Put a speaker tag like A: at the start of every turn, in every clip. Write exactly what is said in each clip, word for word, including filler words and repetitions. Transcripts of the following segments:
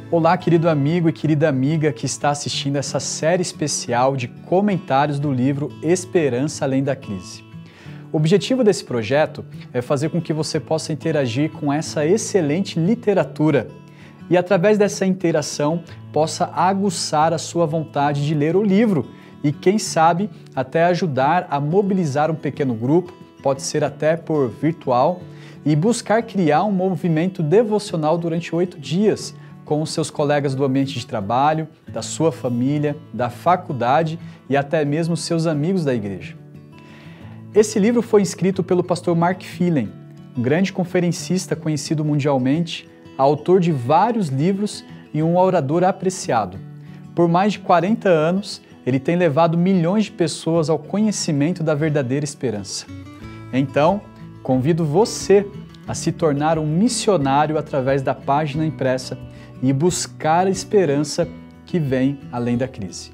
A: Olá, querido amigo e querida amiga que está assistindo essa série especial de comentários do livro Esperança Além da Crise. O objetivo desse projeto é fazer com que você possa interagir com essa excelente literatura e, através dessa interação, possa aguçar a sua vontade de ler o livro e, quem sabe, até ajudar a mobilizar um pequeno grupo, pode ser até por virtual, e buscar criar um movimento devocional durante oito dias, com os seus colegas do ambiente de trabalho, da sua família, da faculdade e até mesmo seus amigos da igreja. Esse livro foi escrito pelo pastor Mark Phelan, um grande conferencista conhecido mundialmente, autor de vários livros e um orador apreciado. Por mais de quarenta anos, ele tem levado milhões de pessoas ao conhecimento da verdadeira esperança. Então, convido você a se tornar um missionário através da página impressa e buscar a esperança que vem além da crise.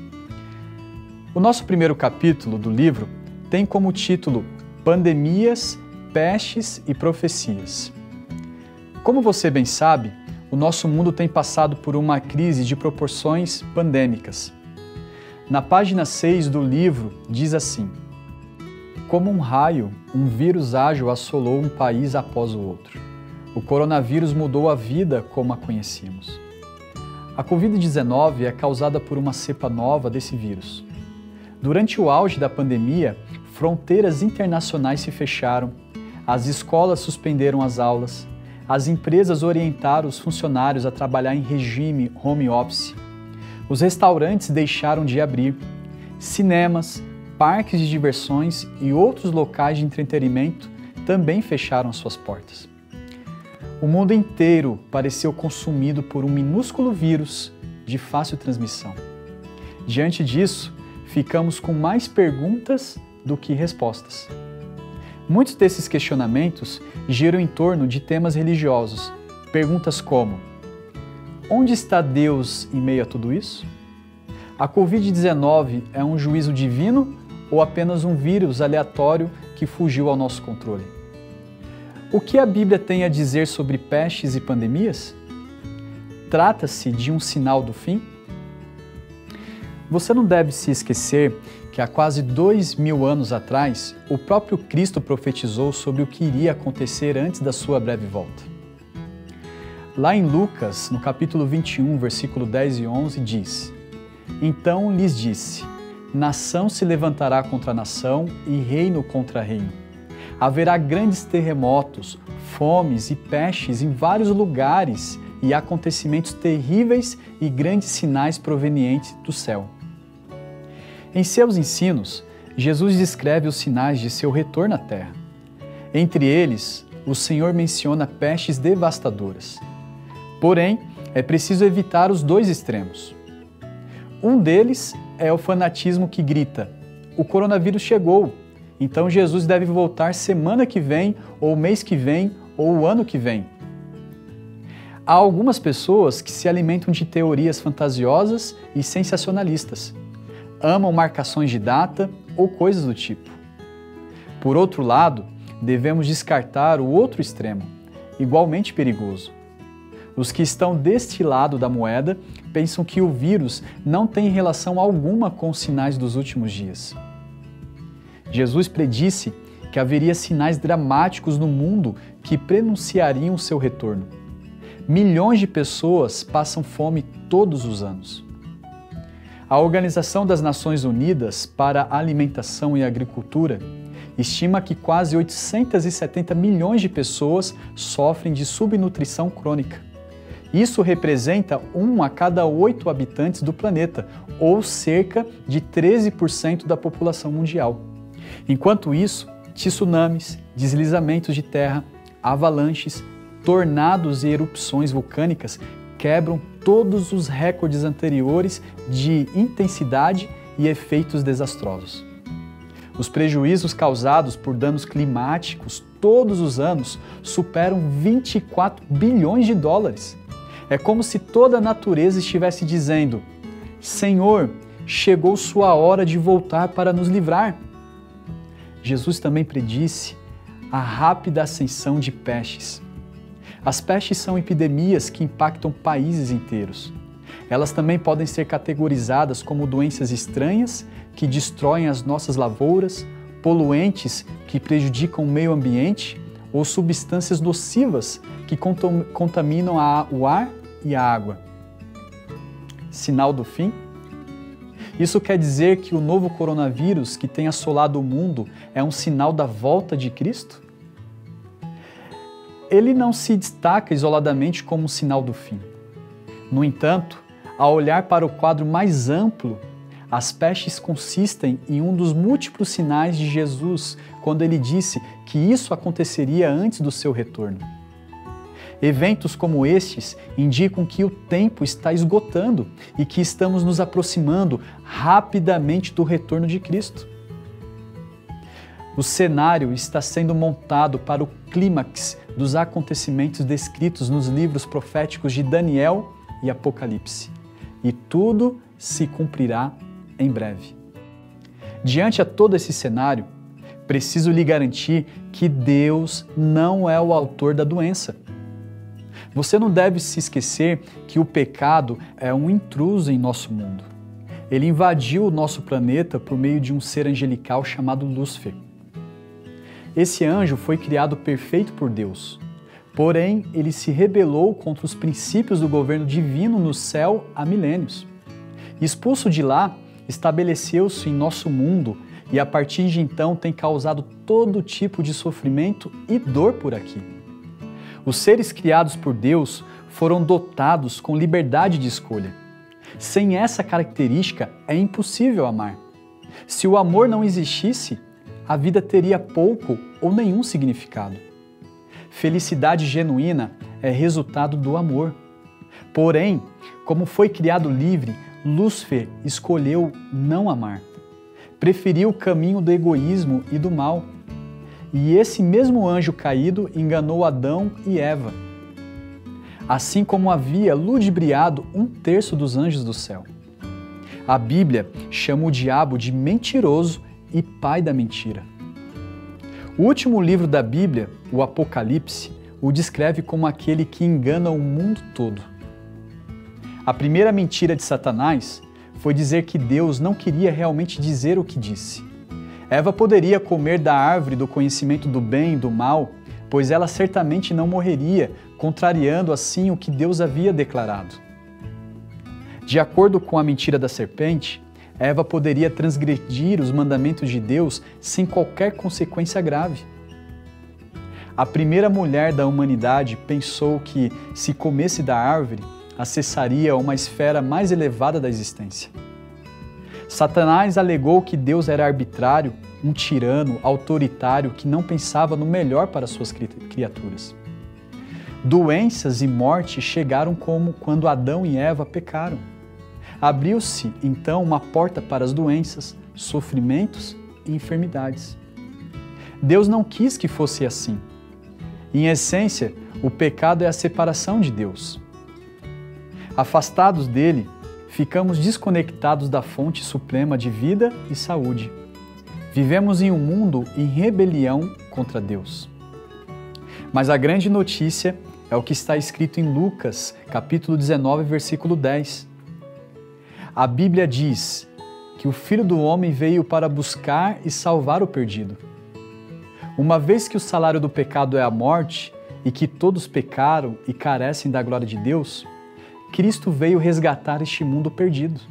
A: O nosso primeiro capítulo do livro tem como título Pandemias, Pestes e Profecias. Como você bem sabe, o nosso mundo tem passado por uma crise de proporções pandêmicas. Na página seis do livro diz assim: como um raio, um vírus ágil assolou um país após o outro. O coronavírus mudou a vida como a conhecíamos. A covid dezenove é causada por uma cepa nova desse vírus. Durante o auge da pandemia, fronteiras internacionais se fecharam, as escolas suspenderam as aulas, as empresas orientaram os funcionários a trabalhar em regime home office, os restaurantes deixaram de abrir, cinemas, parques de diversões e outros locais de entretenimento também fecharam suas portas. O mundo inteiro pareceu consumido por um minúsculo vírus de fácil transmissão. Diante disso, ficamos com mais perguntas do que respostas. Muitos desses questionamentos giram em torno de temas religiosos. Perguntas como: onde está Deus em meio a tudo isso? A covid dezenove é um juízo divino ou apenas um vírus aleatório que fugiu ao nosso controle? O que a Bíblia tem a dizer sobre pestes e pandemias? Trata-se de um sinal do fim? Você não deve se esquecer que há quase dois mil anos atrás, o próprio Cristo profetizou sobre o que iria acontecer antes da sua breve volta. Lá em Lucas, no capítulo vinte e um, versículo dez e onze, diz: então lhes disse, nação se levantará contra nação e reino contra reino. Haverá grandes terremotos, fomes e pestes em vários lugares e acontecimentos terríveis e grandes sinais provenientes do céu. Em seus ensinos, Jesus descreve os sinais de seu retorno à terra. Entre eles, o Senhor menciona pestes devastadoras. Porém, é preciso evitar os dois extremos. Um deles é o fanatismo que grita: o coronavírus chegou, então Jesus deve voltar semana que vem, ou mês que vem, ou o ano que vem. Há algumas pessoas que se alimentam de teorias fantasiosas e sensacionalistas. Amam marcações de data ou coisas do tipo. Por outro lado, devemos descartar o outro extremo, igualmente perigoso. Os que estão deste lado da moeda pensam que o vírus não tem relação alguma com os sinais dos últimos dias. Jesus predisse que haveria sinais dramáticos no mundo que prenunciariam seu retorno. Milhões de pessoas passam fome todos os anos. A Organização das Nações Unidas para a Alimentação e Agricultura estima que quase oitocentos e setenta milhões de pessoas sofrem de subnutrição crônica. Isso representa um a cada oito habitantes do planeta, ou cerca de treze por cento da população mundial. Enquanto isso, tsunamis, deslizamentos de terra, avalanches, tornados e erupções vulcânicas quebram todos os recordes anteriores de intensidade e efeitos desastrosos. Os prejuízos causados por danos climáticos todos os anos superam vinte e quatro bilhões de dólares. É como se toda a natureza estivesse dizendo: Senhor, chegou sua hora de voltar para nos livrar. Jesus também predisse a rápida ascensão de pestes. As pestes são epidemias que impactam países inteiros. Elas também podem ser categorizadas como doenças estranhas que destroem as nossas lavouras, poluentes que prejudicam o meio ambiente ou substâncias nocivas que contaminam o ar e a água. Sinal do fim? Isso quer dizer que o novo coronavírus que tem assolado o mundo é um sinal da volta de Cristo? Ele não se destaca isoladamente como um sinal do fim. No entanto, ao olhar para o quadro mais amplo, as pestes consistem em um dos múltiplos sinais de Jesus, quando ele disse que isso aconteceria antes do seu retorno. Eventos como estes indicam que o tempo está esgotando e que estamos nos aproximando rapidamente do retorno de Cristo. O cenário está sendo montado para o clímax dos acontecimentos descritos nos livros proféticos de Daniel e Apocalipse, e tudo se cumprirá em breve. Diante a todo esse cenário, preciso lhe garantir que Deus não é o autor da doença. Você não deve se esquecer que o pecado é um intruso em nosso mundo. Ele invadiu o nosso planeta por meio de um ser angelical chamado Lúcifer. Esse anjo foi criado perfeito por Deus, porém ele se rebelou contra os princípios do governo divino no céu há milênios. Expulso de lá, estabeleceu-se em nosso mundo e a partir de então tem causado todo tipo de sofrimento e dor por aqui. Os seres criados por Deus foram dotados com liberdade de escolha. Sem essa característica, é impossível amar. Se o amor não existisse, a vida teria pouco ou nenhum significado. Felicidade genuína é resultado do amor. Porém, como foi criado livre, Lúcifer escolheu não amar. Preferiu o caminho do egoísmo e do mal. E esse mesmo anjo caído enganou Adão e Eva, assim como havia ludibriado um terço dos anjos do céu. A Bíblia chama o diabo de mentiroso e pai da mentira. O último livro da Bíblia, o Apocalipse, o descreve como aquele que engana o mundo todo. A primeira mentira de Satanás foi dizer que Deus não queria realmente dizer o que disse. Eva poderia comer da árvore do conhecimento do bem e do mal, pois ela certamente não morreria, contrariando assim o que Deus havia declarado. De acordo com a mentira da serpente, Eva poderia transgredir os mandamentos de Deus sem qualquer consequência grave. A primeira mulher da humanidade pensou que, se comesse da árvore, acessaria uma esfera mais elevada da existência. Satanás alegou que Deus era arbitrário, um tirano, autoritário que não pensava no melhor para suas criaturas. Doenças e morte chegaram como quando Adão e Eva pecaram. Abriu-se, então, uma porta para as doenças, sofrimentos e enfermidades. Deus não quis que fosse assim. Em essência, o pecado é a separação de Deus. Afastados dele, ficamos desconectados da fonte suprema de vida e saúde. Vivemos em um mundo em rebelião contra Deus. Mas a grande notícia é o que está escrito em Lucas, capítulo dezenove, versículo dez. A Bíblia diz que o Filho do Homem veio para buscar e salvar o perdido. Uma vez que o salário do pecado é a morte e que todos pecaram e carecem da glória de Deus, Cristo veio resgatar este mundo perdido.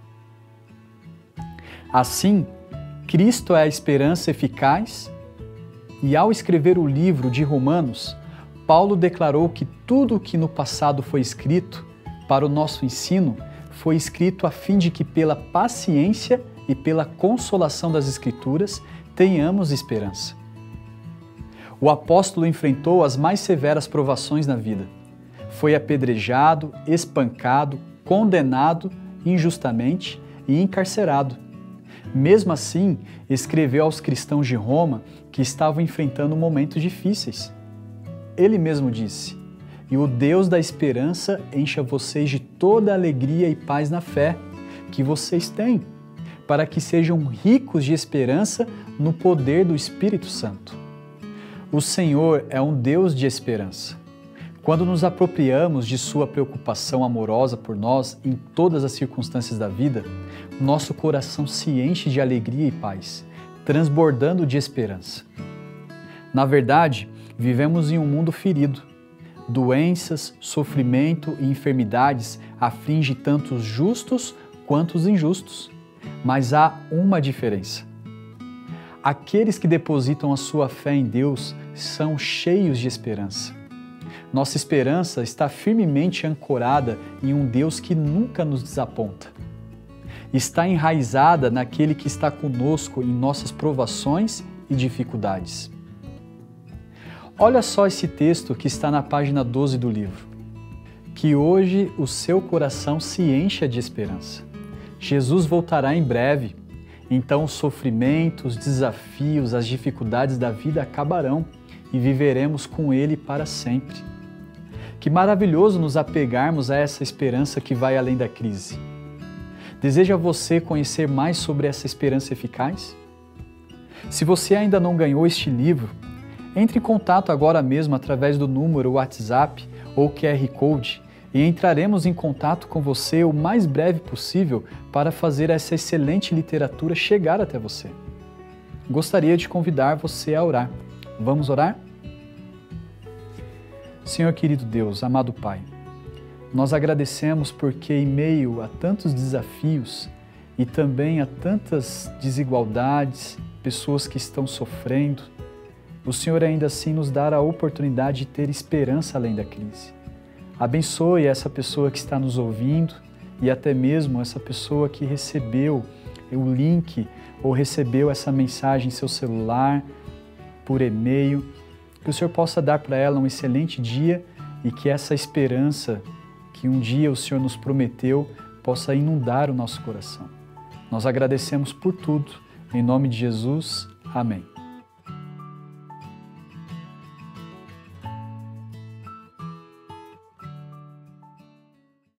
A: Assim, Cristo é a esperança eficaz e, ao escrever o livro de Romanos, Paulo declarou que tudo o que no passado foi escrito para o nosso ensino foi escrito a fim de que, pela paciência e pela consolação das Escrituras, tenhamos esperança. O apóstolo enfrentou as mais severas provações na vida. Foi apedrejado, espancado, condenado injustamente e encarcerado. Mesmo assim, escreveu aos cristãos de Roma que estavam enfrentando momentos difíceis. Ele mesmo disse: "E o Deus da esperança encha vocês de toda alegria e paz na fé que vocês têm, para que sejam ricos de esperança no poder do Espírito Santo." O Senhor é um Deus de esperança. Quando nos apropriamos de sua preocupação amorosa por nós em todas as circunstâncias da vida, nosso coração se enche de alegria e paz, transbordando de esperança. Na verdade, vivemos em um mundo ferido. Doenças, sofrimento e enfermidades afligem tanto os justos quanto os injustos. Mas há uma diferença. Aqueles que depositam a sua fé em Deus são cheios de esperança. Nossa esperança está firmemente ancorada em um Deus que nunca nos desaponta. Está enraizada naquele que está conosco em nossas provações e dificuldades. Olha só esse texto que está na página doze do livro. Que hoje o seu coração se encha de esperança. Jesus voltará em breve, então os sofrimentos, os desafios, as dificuldades da vida acabarão e viveremos com Ele para sempre. Que maravilhoso nos apegarmos a essa esperança que vai além da crise. Deseja você conhecer mais sobre essa esperança eficaz? Se você ainda não ganhou este livro, entre em contato agora mesmo através do número WhatsApp ou Q R Code e entraremos em contato com você o mais breve possível para fazer essa excelente literatura chegar até você. Gostaria de convidar você a orar. Vamos orar? Senhor querido Deus, amado Pai, nós agradecemos porque em meio a tantos desafios e também a tantas desigualdades, pessoas que estão sofrendo, o Senhor ainda assim nos dá a oportunidade de ter esperança além da crise. Abençoe essa pessoa que está nos ouvindo e até mesmo essa pessoa que recebeu o link ou recebeu essa mensagem em seu celular, por e-mail. Que o Senhor possa dar para ela um excelente dia e que essa esperança que um dia o Senhor nos prometeu possa inundar o nosso coração. Nós agradecemos por tudo. Em nome de Jesus, amém.